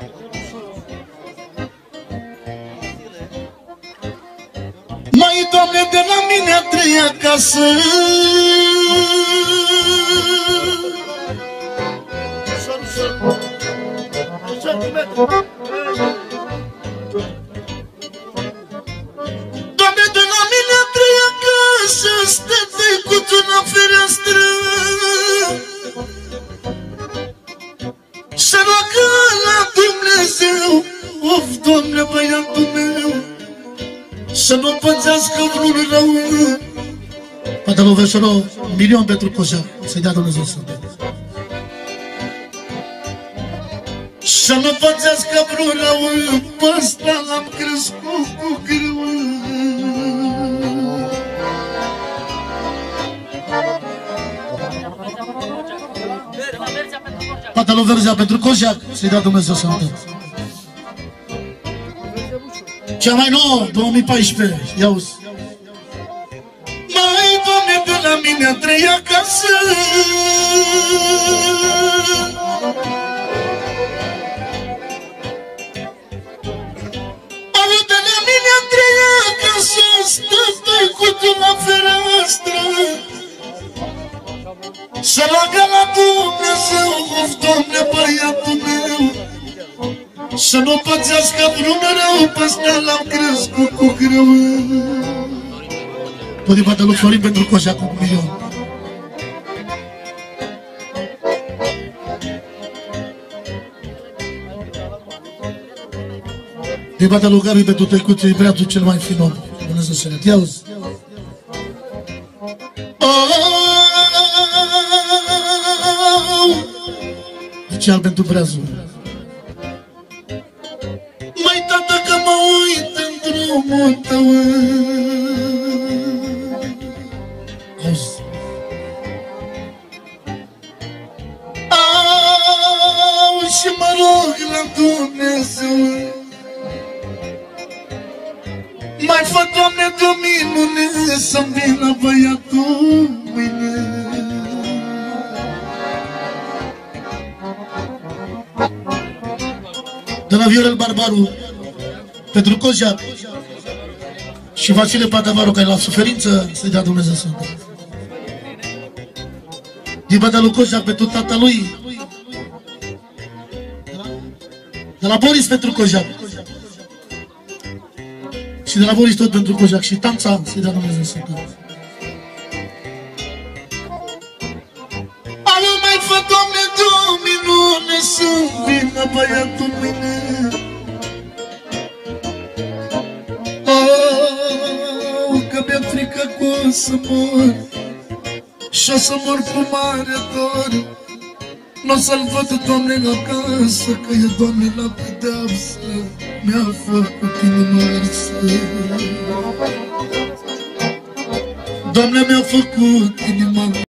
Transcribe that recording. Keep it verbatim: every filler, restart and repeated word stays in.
Mai, Doamne, de la mine a trei acasă, Doamne, de la mine a trei acasă, stă tăicuțul la fereastră, se roagă la Dumnezeu, of, Doamne, băiatul meu, să nu pățească vreun rău. Poate vă veți un milion pentru coșa, să-i dea Dumnezeu să dea. Să nu pățească vreun rău, pe ăsta l-am crescut cu greu. Poate vă verzea pentru coșa, să-i dea Dumnezeu să dea. Cea mai nouă, două mii paisprezece, ia-uzi. Mai, Doamne, de la mine a trei acasă, au, de la mine a trei acasă, stă tăicutul la fereastră, să roagă la Dumnezeu, of, Doamne, băiatul meu, să nu pățească vreun rău, pe ăsta l-am crescut cu greu. Tot din partea lui Florin pentru coșa cu un milion. Din partea lui Gabi pentru tăicuțul, e breatul cel mai fin om. Dumnezeu să ne ia auzi. Special pentru breazul. Mai, tată, că mă uit în drumul tău. Auzi. Au, și mă rog la Dumnezeu, mai fă, Doamne, de minune, să-mi vină băiatul mâine. De la Viorel Barbaru pentru Cojac și Vasile Patavaru, care la suferință, să-i dea Dumnezeu să dea. Din partea lui Cojac pentru tatălui, de la Boris pentru Cojac și de la Boris tot pentru Cojac și Tanța, să-i dea Dumnezeu să dea. Alo, mai fă, Doamne, de-o minune, să-mi vină băiatul mâine. Oh, că mi-e frică că o să mor și o să mor cu mare dor. N-o să-l văd, Doamne, la casă, că e, Doamne, la pedeapsă, mi-a făcut inima arsă. Doamne, mi-a făcut inima